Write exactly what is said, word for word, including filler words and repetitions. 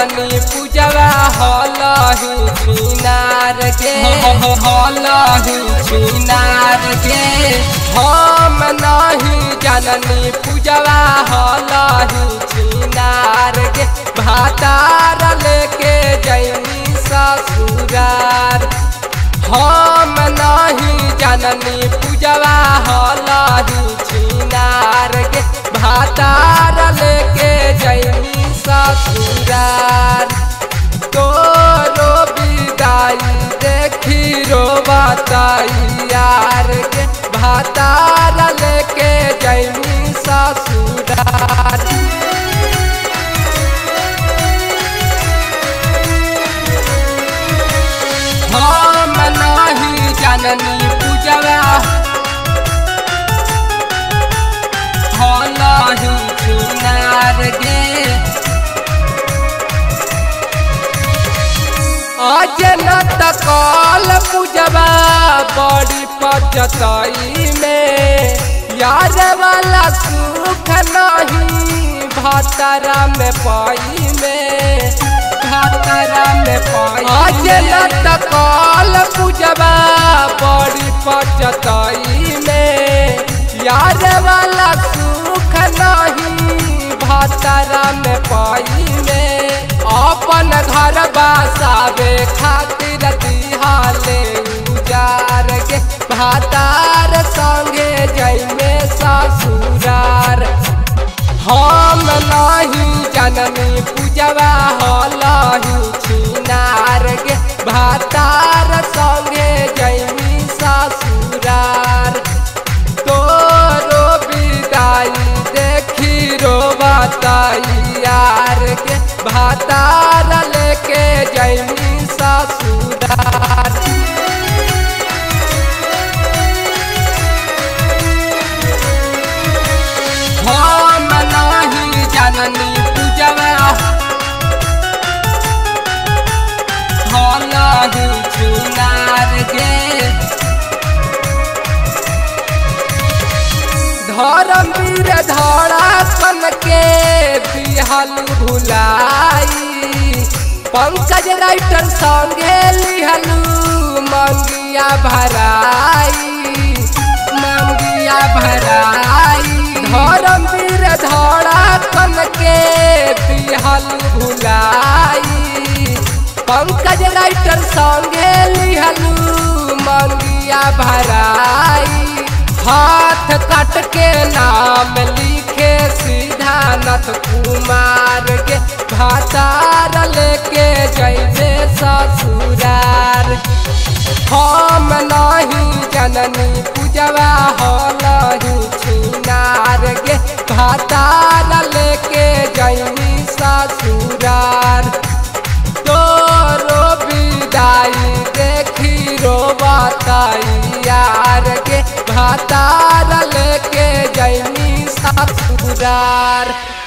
जननी पूजवा हलही छिनार के हलही छिनार के हम नहीं जननी पूजवा हलही छिनार के भातार लेके जैनी ससुरार हम नहीं जननी पूजवा हलही छिनार के भातार लेके जैनी ससुरार तोरो विदाई देखी रो बताई यार के भातार लेके जैनी ससुरार हम नहीं जननी पूजवा हलही छिनार के अजनत कल पूजवा बड़ी पचतई में यार वाला सुख नहीं भातारा में पाई में भातारा में पाई अजनत कल पूजवा बड़ी पचतई में यार वाला सुख नहीं भातारा में पाई में अपन घर बसावे खातिर दिहाले उजार के भातार संगे जैमे ससुरार हम नहीं जननी पूजवा हलही छिनार के भातार संगे जैमी ससुरार तोरो विदाई देखी रो बताई यार के भातार लेके जैनी ससुरार हम नहीं जननी पूजवा हलही छिनार के धर्मवीर धड़ाकन के बिहल भुलाई पंकज राइटर संगे लिहलू मंगिया भराई मंगिया भराई धर्मवीर धड़ाकन के बिहल भुलाई पंकज राइटर संगे लिहलू मंगिया भराई हाथ काट के नाम लिखे सिद्धानथ कुमार के भातार लेके जैसे ससुरार हम नहीं जननी पूजवा हलही छिनार के भातार लेके जैनी ससुरार तोरो विदाई देखी रो बताई यार के भातार लेके जैनी ससुरार।